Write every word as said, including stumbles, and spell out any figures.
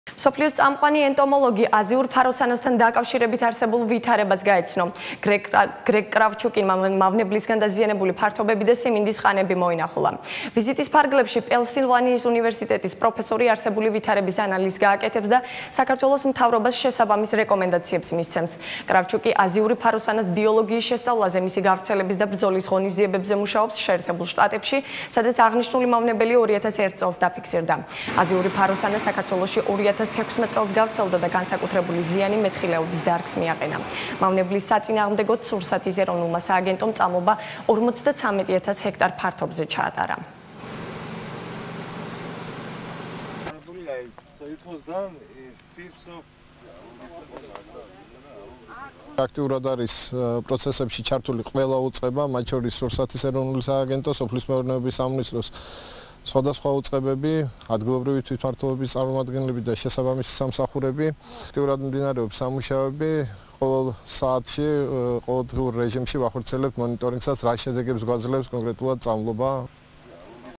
სოფლიოს წამყვანი ენტომოლოგი აზიურ ფაროსანასთან დაკავშირებით არსებულ ვითარებას გაეცნო. გრეგ კრავჩუკინმა მავნებლისგან დაზიანებული ფართობები და სიმინდის ხანები მოინახულა. ვიზიტის ფარგლებში პენსილვანიის უნივერსიტეტის პროფესორი არსებული ვითარების ანალიზს გააკეთებს და საქართველოს მთავრობას შესაბამის რეკომენდაციებს მისცემს. კრავჩუკი აზიური ფაროსანას ბიოლოგიის შესწავლაზე, მისი გავრცელების და ბრძოლის ღონისძიებებზე მუშაობს შეერთებულ შტატებში, სადაც აღნიშნული მავნებელი ორი ათას ერთ წელს დაფიქსირდა. აზიური ფაროსანა საქართველოში ორი ათას თექვსმეტ წელს გავრცელდა და განსაკუთრებული ზიანი მეტხილეობის დარგს მიაყენა. მავნებლის საწინააღმდეგოდ სურსათის ეროვნულმა სააგენტომ წამობა ორმოცდათვრამეტი ათას ჰექტარ ფართობზე ჩაატარა. აქტიურად არის პროცესებში ჩართული ყველა უწყება, მათ შორის სურსათის ეროვნული სააგენტო, სოფლის მეურნეობის სამინისტროს სხვადასხვა უწყებები, ადგილობრივი თვითმმართველობის წარმომადგენლები და შესაბამისი სამსახურები. აქტიურად მიმდინარეობს სამუშაოები, ყოველ საათში, ყოველდღიურ რეჟიმში ვახორციელებთ მონიტორინგსაც, რა შედეგებს გვაძლევს კონკრეტულად წამლობა.